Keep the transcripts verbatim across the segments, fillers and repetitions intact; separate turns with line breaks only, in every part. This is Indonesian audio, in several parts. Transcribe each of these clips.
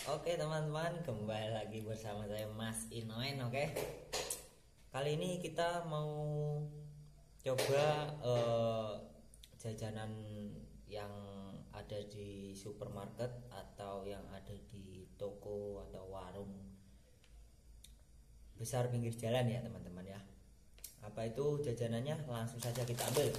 Oke teman-teman, kembali lagi bersama saya Mas Inoen. Oke, kali ini kita mau coba uh, jajanan yang ada di supermarket atau yang ada di toko atau warung besar pinggir jalan ya teman-teman ya. Apa itu jajanannya? Langsung saja kita ambil.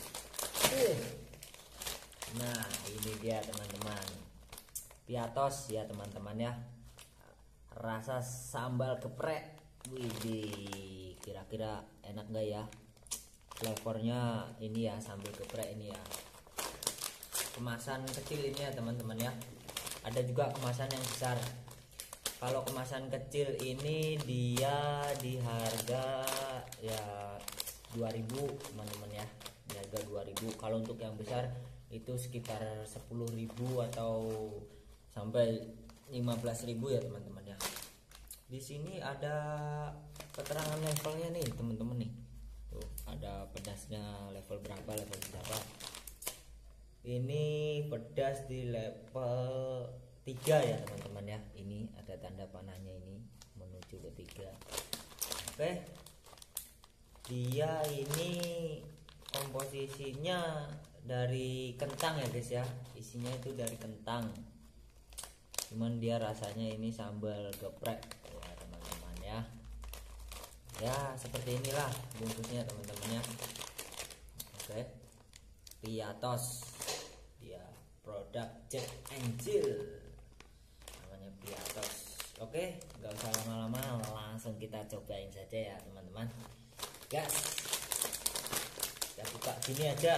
Nah, ini dia teman-teman, piatos ya teman-teman ya, rasa sambal geprek. Widih, kira-kira enak gak ya flavornya ini ya, sambal geprek ini ya. Kemasan kecil ini ya teman-teman ya, ada juga kemasan yang besar. Kalau kemasan kecil ini dia di harga ya dua ribu teman-teman ya, di harga dua ribu. Kalau untuk yang besar itu sekitar sepuluh ribu atau sampai lima belas ribu ya teman-teman ya. Di sini ada keterangan levelnya nih teman-teman nih. Tuh, ada pedasnya level berapa, level berapa. Ini pedas di level tiga ya teman-teman ya. Ini ada tanda panahnya ini menuju ke tiga. Oke. Dia ini komposisinya dari kentang ya guys ya. Isinya itu dari kentang. Cuman dia rasanya ini sambal geprek ya teman-teman ya. Ya seperti inilah bungkusnya teman-teman ya. Oke, piatos, dia produk Jack Angel, namanya piatos. Oke, nggak usah lama-lama, langsung kita cobain saja ya teman-teman. Gas, kita buka gini aja.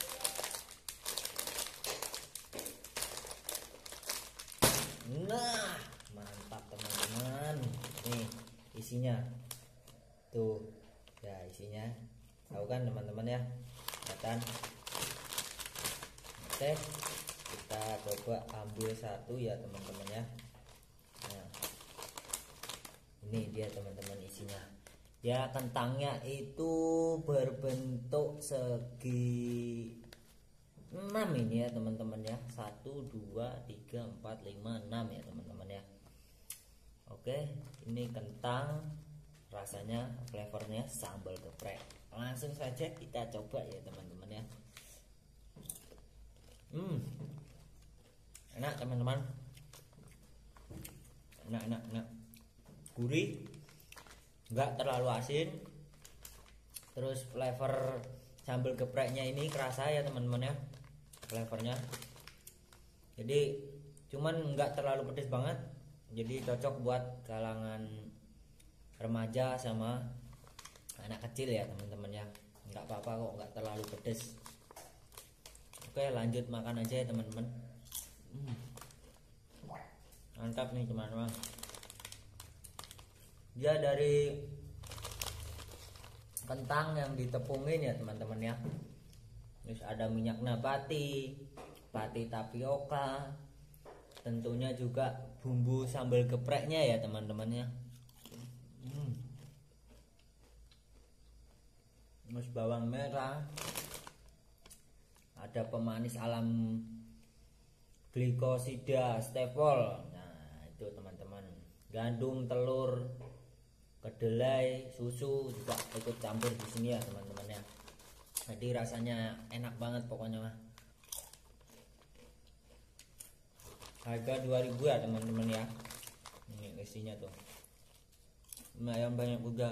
Nah, mantap teman-teman. Nih isinya tuh ya, isinya tahu kan teman-teman ya, kelihatan. Oke, kita coba ambil satu ya teman-teman ya. Nah, ini dia teman-teman isinya ya. Kentangnya itu berbentuk segi enam ini ya teman-teman ya. Satu, dua, tiga, empat, lima, enam ya teman-teman ya. Oke, ini kentang, rasanya flavornya sambal geprek. Langsung saja kita coba ya teman-teman ya. Hmm, enak teman-teman. Enak, enak, enak. Gurih, nggak terlalu asin. Terus flavor sambal gepreknya ini kerasa ya teman-teman ya, flavornya. Jadi cuman nggak terlalu pedas banget, jadi cocok buat kalangan remaja sama anak kecil ya teman-teman ya. Nggak apa-apa kok, nggak terlalu pedas. Oke, lanjut makan aja ya teman-teman. hmm. Mantap nih teman-teman. Dia dari kentang yang ditepungin ya teman-teman ya. Terus ada minyak nabati, pati tapioka, tentunya juga bumbu sambal gepreknya ya teman-teman ya. hmm. Terus bawang merah, ada pemanis alam glikosida stevol. Nah itu teman-teman, gandum, telur, kedelai, susu juga ikut campur di sini ya teman-teman ya. Jadi rasanya enak banget pokoknya mah. Harga dua ribu ya teman-teman ya. Ini isinya tuh lumayan banyak juga,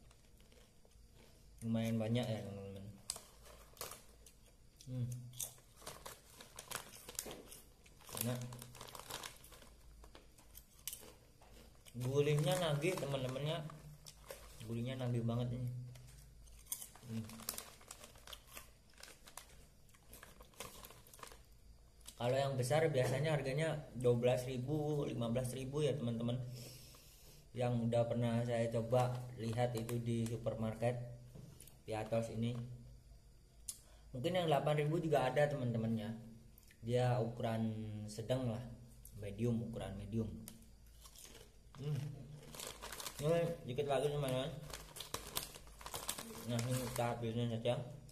lumayan banyak ya teman-teman. hmm. Nah, gurihnya nagih teman-teman ya. Gurihnya nagih banget ini. hmm. Kalau yang besar biasanya harganya dua belas ribu, lima belas ribu ya teman-teman. Yang udah pernah saya coba lihat itu di supermarket piatos ini. Mungkin yang delapan ribu juga ada teman-temannya. Dia ukuran sedang lah, medium, ukuran medium. hmm. Ini dikit lagi teman-teman. Nah ini kita habisin saja.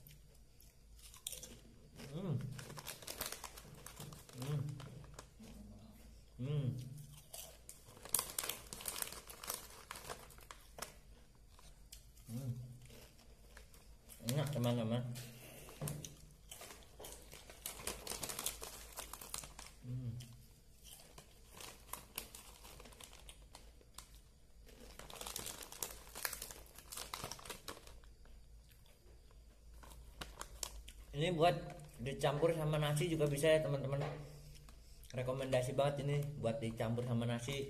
hmm. Hmm. Hmm. teman-teman. hmm. Ini buat dicampur sama nasi juga bisa ya teman-teman. Rekomendasi banget ini buat dicampur sama nasi.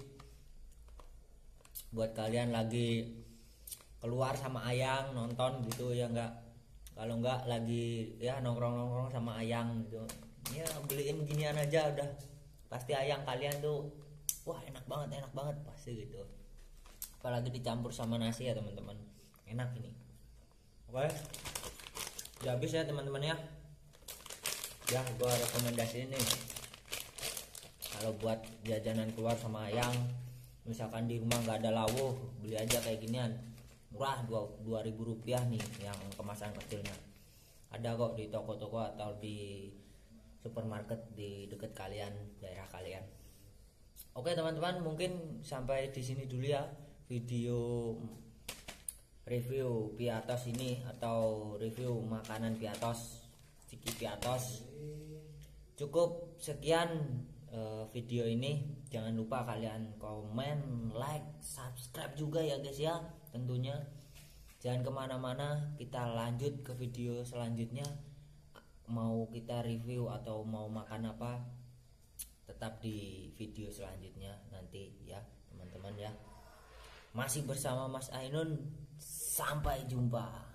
Buat kalian lagi keluar sama Ayang nonton gitu ya, enggak, kalau enggak lagi ya nongkrong-nongkrong sama Ayang gitu. Ya beliin ginian aja udah pasti Ayang kalian tuh wah enak banget, enak banget pasti gitu. Apalagi dicampur sama nasi ya teman-teman. Enak ini. Oke. Udah habis ya teman-teman ya. Ya gua rekomendasi ini. Kalau buat jajanan keluar sama Ayang, misalkan di rumah nggak ada lawuh, beli aja kayak ginian, murah dua ribu rupiah nih yang kemasan kecilnya. Ada kok di toko-toko atau di supermarket di deket kalian, daerah kalian. Oke teman-teman, mungkin sampai di sini dulu ya video review piatos ini atau review makanan piatos, ciki piatos. Cukup sekian uh, video ini. Jangan lupa kalian komen, like, subscribe juga ya guys ya tentunya. Jangan kemana-mana, kita lanjut ke video selanjutnya. Mau kita review atau mau makan apa, tetap di video selanjutnya nanti ya teman-teman ya. Masih bersama Mas Ainun, sampai jumpa.